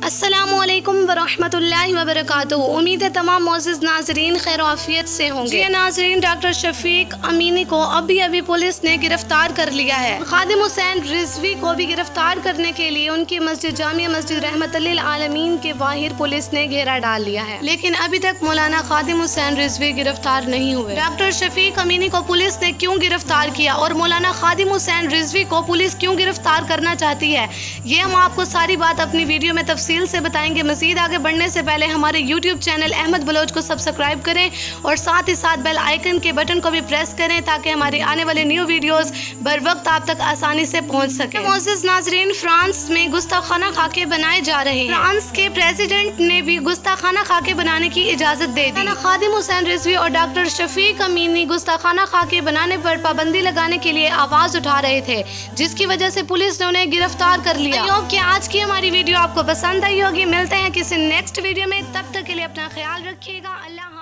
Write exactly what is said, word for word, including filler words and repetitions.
अस्सलामुअलैकुम वरहमतुल्लाहि वबरकातुहू। उम्मीद है तमाम मोअज़्ज़िज़ नाज़रीन खैर आफियत से होंगे। जी नाज़रीन, डॉक्टर शफीक अमीनी को अभी अभी पुलिस ने गिरफ्तार कर लिया है। खादिम हुसैन रिजवी को भी गिरफ्तार करने के लिए उनकी मस्जिद जामिया मस्जिद रहमतुल लिल आलमीन के बाहर पुलिस ने घेरा डाल लिया है, लेकिन अभी तक मौलाना खादिम हुसैन रिजवी गिरफ्तार नहीं हुए। डॉक्टर शफीक अमीनी को पुलिस ने क्यों गिरफ्तार किया और मौलाना खादिम हुसैन रिजवी को पुलिस क्यों गिरफ्तार करना चाहती है, ये हम आपको सारी बात अपनी वीडियो में तफसील से बताएंगे। मजीद आगे बढ़ने से पहले हमारे यूट्यूब चैनल अहमद बलोच को सब्सक्राइब करें और साथ ही साथ बेल आइकन के बटन को भी प्रेस करें ताकि हमारी आने वाले न्यू वीडियोस बर वक्त आप तक आसानी से पहुंच सके। मोअज़्ज़िज़ नाज़रीन, फ्रांस में गुस्ताखाना खाके बनाए जा रहे हैं। फ्रांस के प्रेसिडेंट ने भी गुस्ताखाना खाके बनाने की इजाजत दे दी। खादिम हुसैन रिजवी और डॉक्टर शफीक अमीनी गुस्ताखाना खाके बनाने पर पाबंदी लगाने के लिए आवाज उठा रहे थे, जिसकी वजह से पुलिस ने उन्हें गिरफ्तार कर लिया। आई होप कि आज की हमारी वीडियो आपको पसंद आई होगी। मिलते हैं किसी नेक्स्ट वीडियो में, तब तक के लिए अपना ख्याल रखिएगा। अल्लाह।